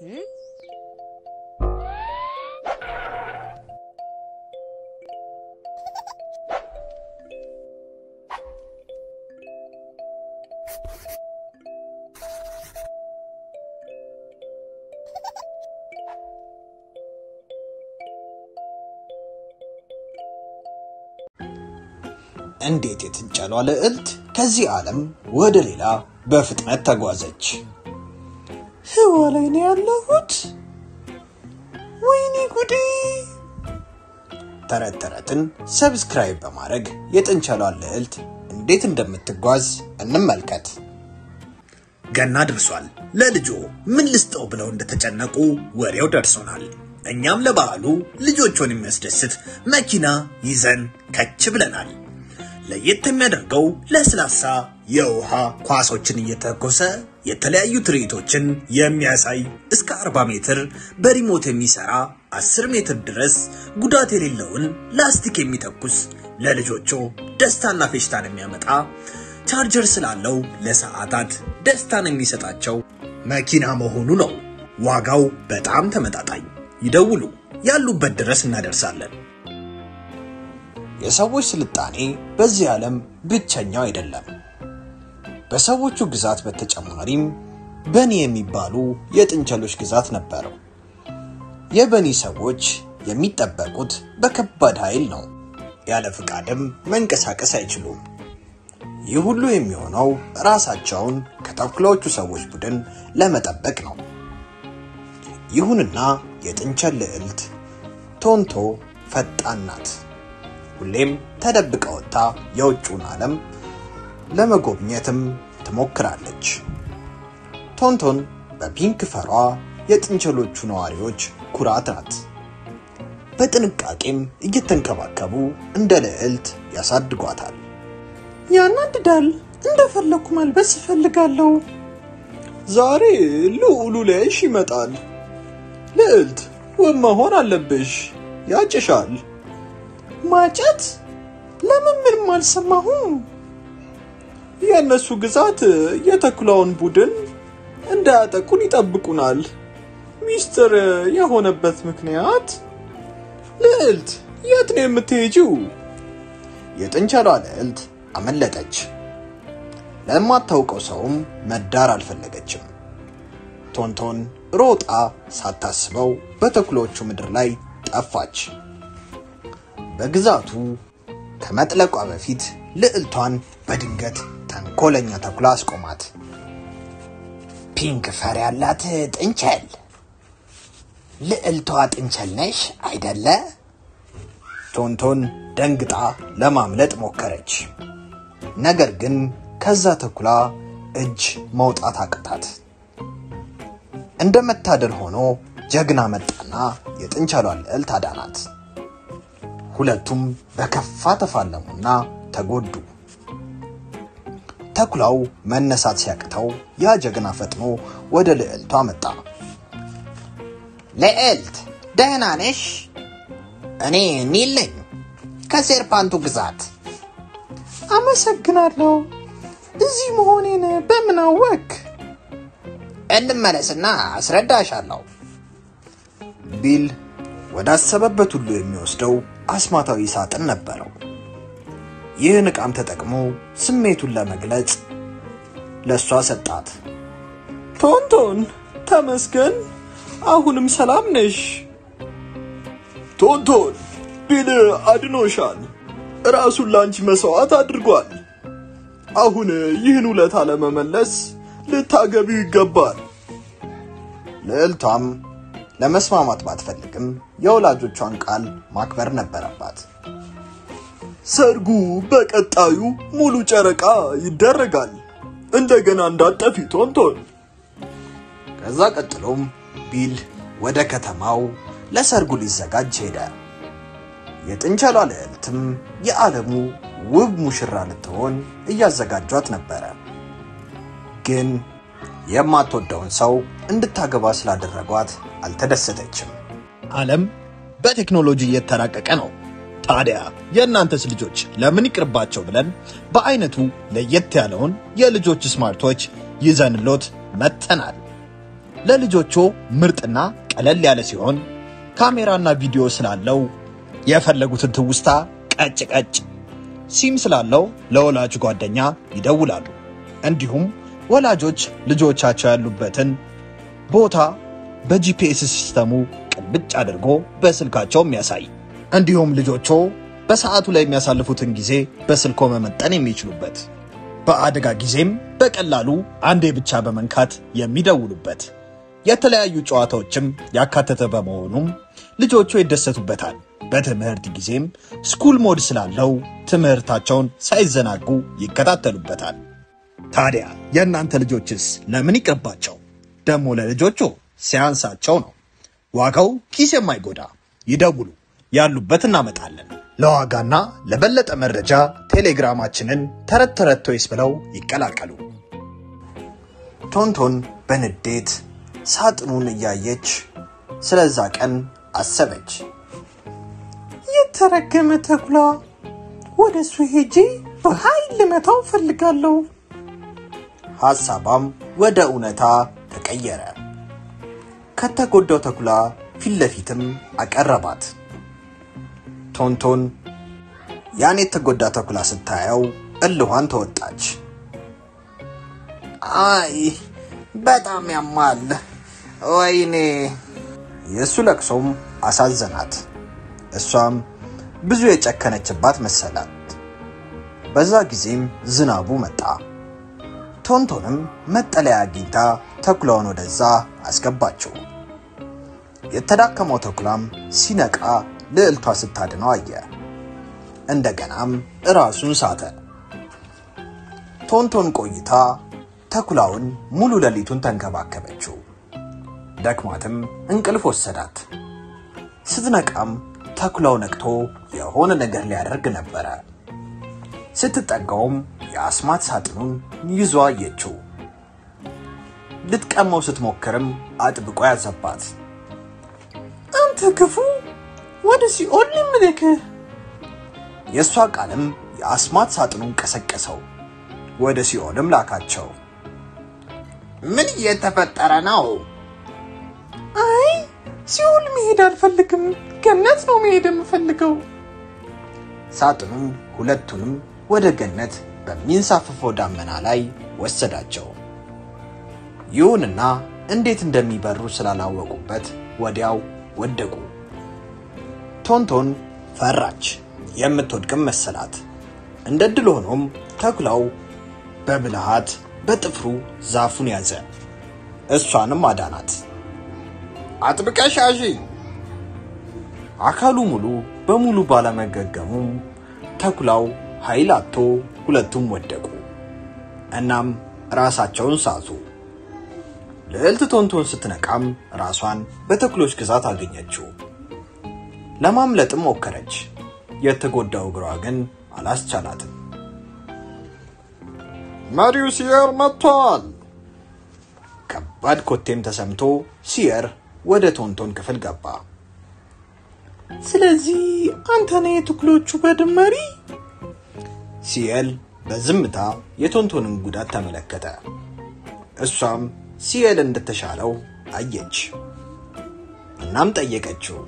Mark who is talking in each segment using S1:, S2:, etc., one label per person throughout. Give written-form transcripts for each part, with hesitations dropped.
S1: እንዴት የትንጨሏ ልዕልት ከዚህ ዓለም ወደ ሌላ በፍጥነት ተጓዘች።
S2: ህዋ ላይ ነው ያለሁት። ወይኔ ጉዴ!
S1: ተረተረትን ሰብስክራይብ በማድረግ የጥንቸሏ ልዕልት እንዴት እንደምትጓዝ እንመልከት። ገና ደርሷል። ለልጆ ምን ልስጠው ብለው እንደተጨነቁ ወሬው ደርሶናል። እኛም ለበዓሉ ልጆቹን የሚያስደስት መኪና ይዘን ከች ብለናል። ለየት የሚያደርገው ለስላሳ የውሃ ኳሶችን እየተኮሰ የተለያዩ ትርኢቶችን የሚያሳይ እስከ 40 ሜትር በሪሞት የሚሰራ 10 ሜትር ድረስ ጉዳት የሌለውን ላስቲክ የሚተኩስ ለልጆቹ ደስታና ፌሽታን የሚያመጣ ቻርጀር ስላለው ለሰዓታት ደስታን የሚሰጣቸው መኪና መሆኑ ነው። ዋጋው በጣም ተመጣጣኝ። ይደውሉ፣ ያሉበት ድረስ እናደርሳለን። የሰዎች ስልጣኔ በዚህ ዓለም ብቸኛው አይደለም። በሰዎቹ ግዛት በተጨማሪም በኒ የሚባሉ የጥንቸሎች ግዛት ነበረው። የበኒ ሰዎች የሚጠበቁት በከባድ ኃይል ነው። ያለ ፍቃድም መንቀሳቀስ አይችሉም። ይህ ሁሉ የሚሆነው ራሳቸውን ከተኩላዎቹ ሰዎች ቡድን ለመጠበቅ ነው። ይሁንና የጥንቸል ልዕልት ቶንቶ ፈጣን ናት። ሁሌም ተደብቃ ወጣ የውጭውን ዓለም ለመጎብኘትም ትሞክራለች። ቶንቶን በፒንክ ፈሯ የጥንቸሎቹ ነዋሪዎች ኩራት ናት። በጥንቃቄም እየተንከባከቡ እንደ ልዕልት ያሳድጓታል።
S2: ያናድዳል። እንደፈለኩ መልበስ እፈልጋለሁ።
S3: ዛሬ ልዑሉ ላይሽ ይመጣል። ልዕልት ውብ መሆን አለብሽ። ያጭሻል።
S2: ማጨት? ለምን ምንም አልሰማሁም።
S3: የነሱ ግዛት የተኩላውን ቡድን እንዳያጠቁን ይጠብቁናል። ሚስጥር የሆነበት ምክንያት። ልዕልት የት ነው የምትሄጂው?
S1: የጥንቸሏ ልዕልት አመለጠች። ለማታውቀው ሰውም መዳር አልፈለገችም። ቶንቶን ሮጣ ሳታስበው በተኩላዎቹ ምድር ላይ ጠፋች። በግዛቱ ከመጥለቋ በፊት ልዕልቷን በድንገት ተንኮለኛ ተኩላ አስቆማት።
S4: ፒንክ ፈር ያላት ጥንቸል፣ ልዕልቷ ጥንቸል ነሽ አይደለ?
S1: ቶንቶን ደንግጣ ለማምለጥ ሞከረች። ነገር ግን ከዛ ተኩላ እጅ መውጣት አቅታት። እንደመታደል ሆኖ ጀግና መጣና የጥንቸሏን ልዕልት አዳናት። ሁለቱም በከፋ ተፋለሙና ተጎዱ። ተኩላው መነሳት ሲያቅተው ያ ጀግና ፈጥኖ ወደ ልዕልቷ መጣ።
S4: ልዕልት ደህና ነሽ? እኔ ኒል ነኝ ከሴርፓንቱ ግዛት።
S2: አመሰግናለሁ። እዚህ መሆኔን በምን አወቅ?
S4: እንመለስና አስረዳሻለሁ።
S1: ቢል ወዳሰበበት ሁሉ የሚወስደው አስማታዊ ሳጥን ነበረው። ይህን ዕቃም ተጠቅሞ ስሜቱን ለመግለጽ ለሷ ሰጣት።
S3: ቶንቶን ተመስገን፣ አሁንም ሰላም ነሽ። ቶንቶን ቢል አድኖሻል። ራሱን ላንቺ መስዋዕት አድርጓል። አሁን ይህን ውለታ ለመመለስ ልታገቢው ይገባል።
S1: ልዕልቷም ለመስማማት ባትፈልግም የወላጆቿን ቃል ማክበር ነበረባት።
S3: ሰርጉ በቀጣዩ ሙሉ ጨረቃ ይደረጋል። እንደገና እንዳጠፊ ቶንቶን።
S1: ከዛ ቀጥሎም ቢል ወደ ከተማው ለሰርጉ ሊዘጋጅ ሄደ። የጥንቸሏ ልዕልትም የዓለሙ ውብ ሙሽራ ልትሆን እያዘጋጇት ነበረ። ግን የማትወደውን ሰው እንድታገባ ስላደረጓት አልተደሰተችም።
S5: ዓለም በቴክኖሎጂ እየተራቀቀ ነው። ታዲያ የእናንተስ ልጆች ለምን ይቅርባቸው ብለን በአይነቱ ለየት ያለውን የልጆች ስማርቶች ይዘንሎት መጥተናል። ለልጆቹ ምርጥና ቀለል ያለ ሲሆን ካሜራና ቪዲዮ ስላለው የፈለጉትን ትውስታ ቀጭ ቀጭ ሲም ስላለው ለወላጅ ጓደኛ ይደውላሉ። እንዲሁም ወላጆች ልጆቻቸው ያሉበትን ቦታ በጂፒኤስ ሲስተሙ ቅልብጭ አድርጎ በስልካቸው የሚያሳይ እንዲሁም ልጆቹ በሰዓቱ ላይ የሚያሳልፉትን ጊዜ በስልኮ መመጠን የሚችሉበት በአደጋ ጊዜም በቀላሉ አንዴ ብቻ በመንካት የሚደውሉበት የተለያዩ ጨዋታዎችም ያካተተ በመሆኑም ልጆቹ ይደሰቱበታል። በትምህርት ጊዜም ስኩል ሞድ ስላለው ትምህርታቸውን ሳይዘናጉ ይከታተሉበታል። ታዲያ የእናንተ ልጆችስ ለምን ይቅርባቸው? ደሞ ለልጆቹ ሲያንሳቸው ነው። ዋጋው ኪስ የማይጎዳ ይደውሉ፣ ያሉበት እናመጣለን። ለዋጋና ለበለጠ መረጃ ቴሌግራማችንን ተረት ተረት ቶይስ ብለው ይቀላቀሉ።
S1: ቶንቶን በንዴት ሳጥኑን እያየች ስለዛ ቀን አሰበች።
S2: የተረገመ ተኩላ፣ ወደሱ ሄጄ በኃይል ልመታው ፈልጋለሁ።
S1: ሐሳቧም ወደ እውነታ ተቀየረ። ከተጎዳው ተኩላ ፊት ለፊትም አቀረባት። ቶንቶን ያን የተጎዳ ተኩላ ስታየው እልኋን ተወጣች።
S4: አይ በጣም ያማል፣ ወይኔ።
S1: የሱ ለቅሶም አሳዘናት። እሷም ብዙ የጨከነችባት መሰላት። በዛ ጊዜም ዝናቡ መጣ። ቶንቶንም መጠለያ አግኝታ ተኩላውን ወደዛ አስገባችው። የተዳከመው ተኩላም ሲነቃ ልዕልቷ ስታድነው አየ። እንደገናም ራሱን ሳተ። ቶንቶን ቆይታ ተኩላውን ሙሉ ሌሊቱን ተንከባከበችው። ደክማትም እንቅልፍ ወሰዳት። ስትነቃም ተኩላው ነቅቶ የሆነ ነገር ሊያደርግ ነበር። ስትጠጋውም የአስማት ሳጥኑን ይዞ አየችው። ልትቀመው ስትሞክርም አጥብቆ ያዘባት።
S2: አንተ ክፉ፣ ወደ ሲኦል ልምልክህ።
S1: የሷ ቃልም የአስማት ሳጥኑን ቀሰቀሰው። ወደ ሲኦልም ላካቸው።
S4: ምን እየተፈጠረ ነው?
S2: አይ ሲኦል መሄድ አልፈልግም፣ ገነት ነው መሄድ የምፈልገው።
S1: ሳጥኑም ሁለቱንም ወደ ገነት በሚንሳፈፈው ዳመና ላይ ወሰዳቸው። ይሁንና እንዴት እንደሚበሩ ስላላወቁበት ወዲያው ወደቁ። ቶንቶን ፈራች፣ የምትወድቅም መሰላት። እንደ ድል ሆኖም ተኩላው በብልሃት በጥፍሩ ዛፉን ያዘ። እሷንም አዳናት።
S4: አጥብቀሽ ያዢ።
S1: አካሉ ሙሉ በሙሉ ባለመገገሙ ተኩላው ኃይል አጥቶ ሁለቱም ወደቁ። እናም ራሳቸውን ሳቱ። ልዕልት ቶንቶን ስትነቃም ራሷን በተኩሎች ግዛት አገኘችው። ለማምለጥም ሞከረች። የተጎዳው እግሯ ግን አላስቻላትም።
S3: መሪው ሲየር መጥቷል።
S1: ከባድ ኮቴም ተሰምቶ ሲየር ወደ ቶንቶን ክፍል ገባ።
S2: ስለዚህ አንተ ነህ የተኩሎቹ በድን መሪ?
S1: ሲየል በዝምታ የቶንቶንን ጉዳት ተመለከተ። እሷም ሲየል እንደተሻለው አየች። እናም ጠየቀችው።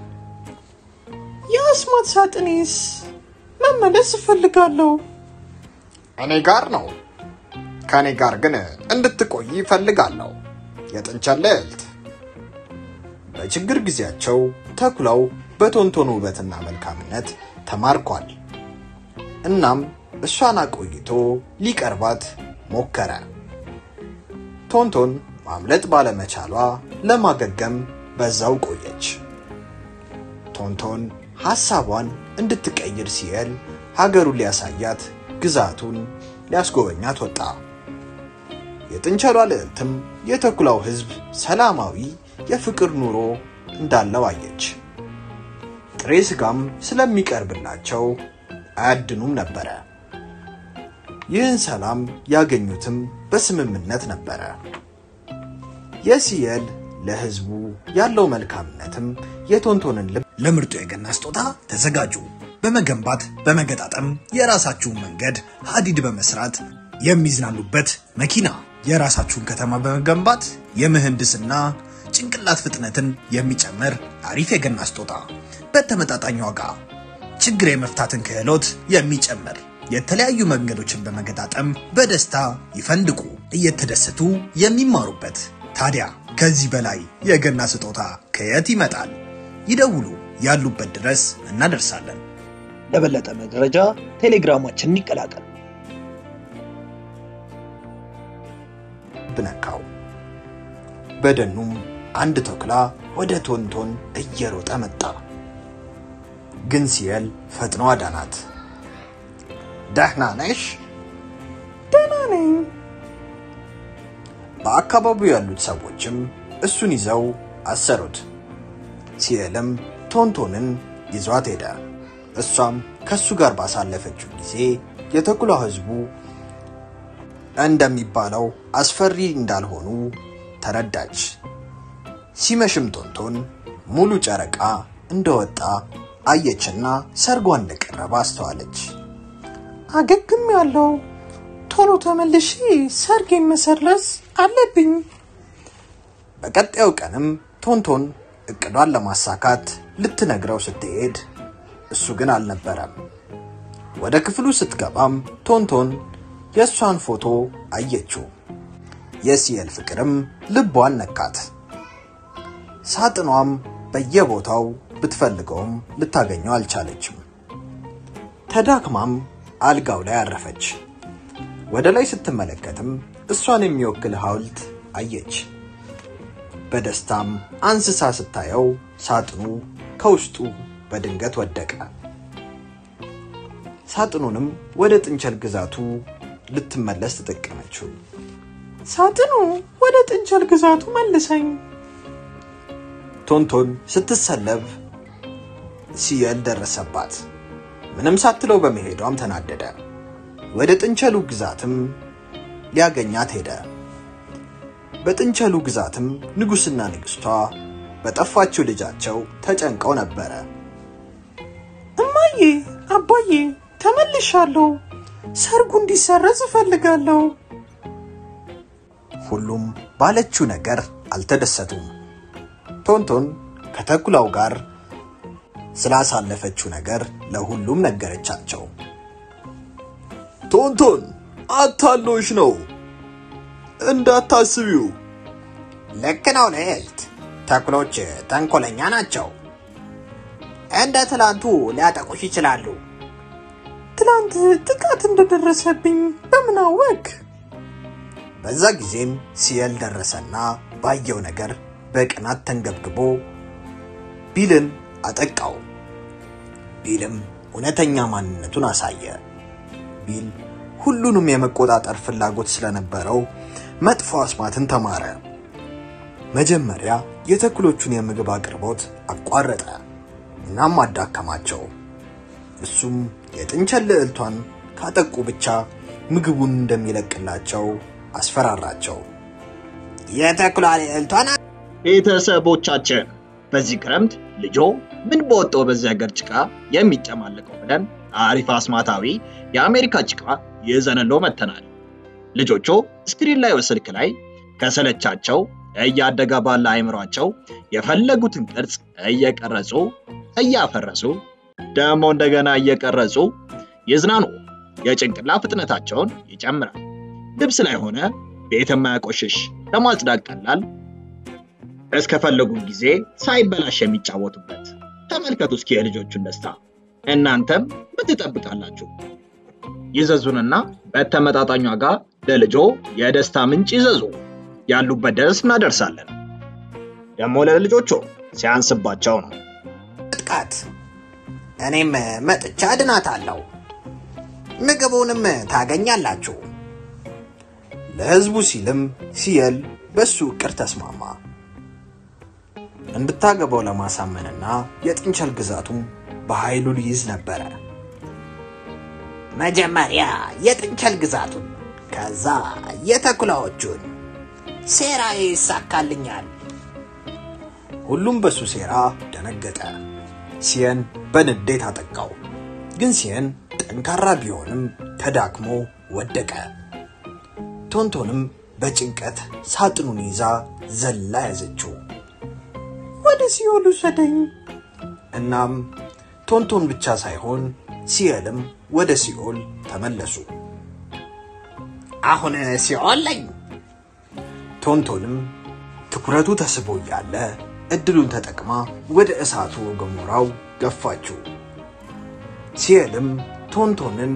S2: የአስማት ሳጥኔስ? መመለስ እፈልጋለሁ።
S4: እኔ ጋር ነው። ከኔ ጋር ግን እንድትቆይ እፈልጋለሁ። የጥንቸል ልዕልት።
S1: በችግር ጊዜያቸው ተኩላው በቶንቶን ውበትና መልካምነት ተማርኳል። እናም እሷን አቆይቶ ሊቀርባት ሞከረ። ቶንቶን ማምለጥ ባለመቻሏ ለማገገም በዛው ቆየች። ቶንቶን ሐሳቧን እንድትቀይር ሲየል ሀገሩን ሊያሳያት ግዛቱን ሊያስጎበኛት ወጣ። የጥንቸሏ ልዕልትም የተኩላው ሕዝብ ሰላማዊ የፍቅር ኑሮ እንዳለው አየች። ጥሬ ስጋም ስለሚቀርብላቸው አያድኑም ነበር። ይህን ሰላም ያገኙትም በስምምነት ነበር። የሲየል ለሕዝቡ ያለው መልካምነትም የቶንቶንን ልብ
S5: ለምርጡ የገና ስጦታ ተዘጋጁ። በመገንባት በመገጣጠም የራሳችሁን መንገድ ሀዲድ በመስራት የሚዝናኑበት መኪና የራሳችሁን ከተማ በመገንባት የምህንድስና ጭንቅላት ፍጥነትን የሚጨምር አሪፍ የገና ስጦታ በተመጣጣኝ ዋጋ ችግር የመፍታትን ክህሎት የሚጨምር የተለያዩ መንገዶችን በመገጣጠም በደስታ ይፈንድቁ እየተደሰቱ የሚማሩበት። ታዲያ ከዚህ በላይ የገና ስጦታ ከየት ይመጣል? ይደውሉ፣ ያሉበት ድረስ እናደርሳለን።
S6: ለበለጠ መረጃ ቴሌግራማችንን ይቀላቀሉ።
S1: ብነካው በደኑም አንድ ተኩላ ወደ ቶንቶን እየሮጠ መጣ። ግን ሲየል ፈጥኖ አዳናት። ደህና ነሽ?
S2: ደህና ነኝ።
S1: በአካባቢው ያሉት ሰዎችም እሱን ይዘው አሰሩት። ሲየልም ቶንቶንን ይዟት ሄደ። እሷም ከሱ ጋር ባሳለፈችው ጊዜ የተኩላ ህዝቡ እንደሚባለው አስፈሪ እንዳልሆኑ ተረዳች። ሲመሽም ቶንቶን ሙሉ ጨረቃ እንደወጣ አየችና ሰርጓ እንደቀረበ አስተዋለች።
S2: አገግም ያለው ቶሎ ተመልሼ ሰርጌን መሰረዝ አለብኝ።
S1: በቀጣዩ ቀንም ቶንቶን እቅዷን ለማሳካት ልትነግረው ስትሄድ እሱ ግን አልነበረም። ወደ ክፍሉ ስትገባም ቶንቶን የሷን ፎቶ አየችው። የሲየል ፍቅርም ልቧን ነካት። ሳጥኗም በየቦታው ብትፈልገውም ልታገኘው አልቻለችም። ተዳክማም አልጋው ላይ አረፈች። ወደ ላይ ስትመለከትም እሷን የሚወክል ሐውልት አየች። በደስታም አንስሳ ስታየው ሳጥኑ ከውስጡ በድንገት ወደቀ። ሳጥኑንም ወደ ጥንቸል ግዛቱ ልትመለስ ተጠቀመችው።
S2: ሳጥኑ ወደ ጥንቸል ግዛቱ መልሰኝ።
S1: ቶንቶን ስትሰለብ ሲየል ደረሰባት። ምንም ሳትለው በመሄዷም ተናደደ። ወደ ጥንቸሉ ግዛትም ሊያገኛት ሄደ። በጥንቸሉ ግዛትም ንጉስና ንግስቷ በጠፋችው ልጃቸው ተጨንቀው ነበር።
S2: እማዬ፣ አባዬ ተመልሻለሁ። ሰርጉ እንዲሰረዝ እፈልጋለሁ።
S1: ሁሉም ባለችው ነገር አልተደሰቱም። ቶንቶን ከተኩላው ጋር ስላሳለፈችው ነገር ለሁሉም ነገረቻቸው።
S3: ቶንቶን አታሎሽ ነው እንዳታስቢው።
S4: ልክ ነው ልዕልት፣ ተኩሎች ተንኮለኛ ናቸው። እንደ ትላንቱ ሊያጠቁሽ ይችላሉ።
S2: ትላንት ጥቃት እንደደረሰብኝ በምን አወቅ?
S1: በዛ ጊዜም ሲየል ደረሰና ባየው ነገር በቅናት ተንገብግቦ ቢልን አጠቃው። ቢልም እውነተኛ ማንነቱን አሳየ። ቢል ሁሉንም የመቆጣጠር ፍላጎት ስለነበረው መጥፎ አስማትን ተማረ። መጀመሪያ የተኩሎቹን የምግብ አቅርቦት አቋረጠ እናም አዳከማቸው። እሱም የጥንቸል ልዕልቷን ካጠቁ ብቻ ምግቡን እንደሚለቅላቸው አስፈራራቸው።
S4: የተኩላ ልዕልቷን
S6: ቤተሰቦቻችን በዚህ ክረምት ልጆ ምን በወጣው በዚህ ሀገር ጭቃ የሚጨማለቀው ብለን አሪፍ አስማታዊ የአሜሪካ ጭቃ ይዘንሎ መተናል። ልጆቹ ስክሪን ላይ ወስልክ ላይ ከሰለቻቸው እያደገ ባለ አይምሯቸው የፈለጉትን ቅርጽ እየቀረጹ እያፈረሱ ደሞ እንደገና እየቀረጹ ይዝናኑ። የጭንቅላ ፍጥነታቸውን ይጨምራል። ልብስ ላይ ሆነ ቤት የማያቆሽሽ ለማጽዳት ቀላል እስከፈለጉ ጊዜ ሳይበላሽ የሚጫወቱበት። ተመልከቱ እስኪ የልጆቹን ደስታ። እናንተም ምትጠብቃላችሁ? ይዘዙንና በተመጣጣኝ ዋጋ ለልጆ የደስታ ምንጭ ይዘዙ። ያሉበት ድረስ እናደርሳለን። ደሞ ለልጆቹ ሲያንስባቸው ነው
S4: ጥቃት። እኔም መጥቻ አድናታለሁ። ምግቡንም ታገኛላችሁ።
S1: ለህዝቡ ሲልም ሲየል በሱ እቅድ ተስማማ። እንድታገባው ለማሳመንና የጥንቸል ግዛቱም በኃይሉ ሊይዝ ነበር።
S4: መጀመሪያ የጥንቸል ግዛቱን ከዛ የተኩላዎቹን ሴራ ይሳካልኛል።
S1: ሁሉም በሱ ሴራ ደነገጠ። ሲየን በንዴት አጠቃው። ግን ሲየን ጠንካራ ቢሆንም ተዳክሞ ወደቀ። ቶንቶንም በጭንቀት ሳጥኑን ይዛ ዘላ ያዘችው።
S2: ወደ ሲኦል ውሰደኝ።
S1: እናም ቶንቶን ብቻ ሳይሆን ሲኤልም ወደ ሲኦል ተመለሱ።
S4: አሁን ሲኦል ላይ
S1: ቶንቶንም ትኩረቱ ተስቦ ያለ እድሉን ተጠቅማ ወደ እሳቱ ገሞራው ገፋችው። ሲኤልም ቶንቶንን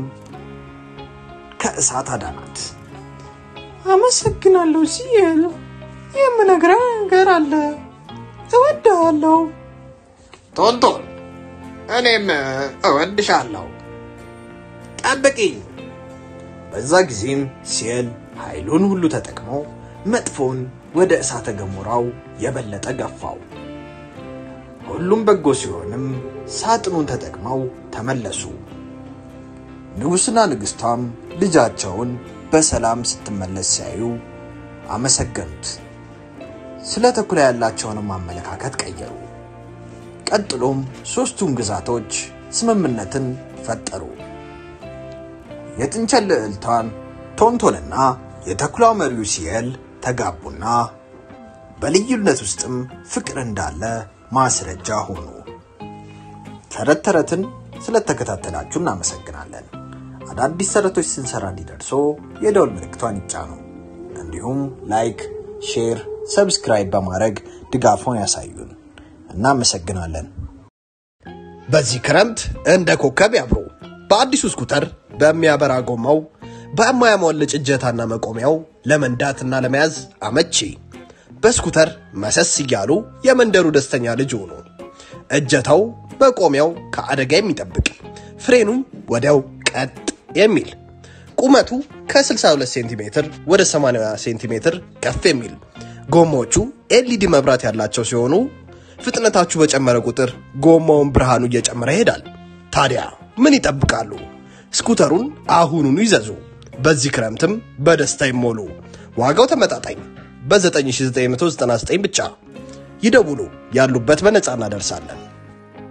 S1: ከእሳት አዳናት።
S2: አመሰግናለሁ ሲኤል። የምነግርህ ነገር አለ። እወድሃለሁ።
S4: ቶንቶን እኔም እወድሻለሁ። ጠብቂኝ።
S1: በዛ ጊዜም ሲኤል ኃይሉን ሁሉ ተጠቅሞ መጥፎን ወደ እሳተ ገሞራው የበለጠ ገፋው። ሁሉም በጎ ሲሆንም ሳጥኑን ተጠቅመው ተመለሱ። ንጉስና ንግስቷም ልጃቸውን በሰላም ስትመለስ ሲያዩ አመሰገኑት። ስለ ተኩላ ያላቸውንም አመለካከት ቀየሩ። ቀጥሎም ሶስቱም ግዛቶች ስምምነትን ፈጠሩ። የጥንቸል ልዕልቷን ቶንቶንና የተኩላው መሪው ሲኤል ተጋቡና በልዩነት ውስጥም ፍቅር እንዳለ ማስረጃ ሆኑ። ተረተረትን ስለተከታተላችሁ እናመሰግናለን። አዳዲስ ተረቶች ስንሰራ እንዲደርሶ የደወል ምልክቷን ይጫኑ። እንዲሁም ላይክ፣ ሼር፣ ሰብስክራይብ በማድረግ ድጋፎን ያሳዩን። እናመሰግናለን።
S5: በዚህ ክረምት እንደ ኮከብ ያብሩ። በአዲሱ ስኩተር በሚያበራ ጎማው በማያሞልጭ እጀታና መቆሚያው ለመንዳትና ለመያዝ አመቺ። በስኩተር መሰስ ይያሉ የመንደሩ ደስተኛ ልጅ ሆኖ እጀታው በቆሚያው ከአደጋ የሚጠብቅ ፍሬኑ ወዲያው ቀጥ የሚል ቁመቱ ከ62 ሴንቲሜትር ወደ 80 ሴንቲሜትር ከፍ የሚል ጎማዎቹ ኤልኢዲ መብራት ያላቸው ሲሆኑ ፍጥነታችሁ በጨመረ ቁጥር ጎማውን ብርሃኑ እየጨመረ ይሄዳል። ታዲያ ምን ይጠብቃሉ? ስኩተሩን አሁኑኑ ይዘዙ። በዚህ ክረምትም በደስታ ይሞሉ። ዋጋው ተመጣጣኝ በ9999 ብቻ ይደውሉ። ያሉበት በነፃ እናደርሳለን።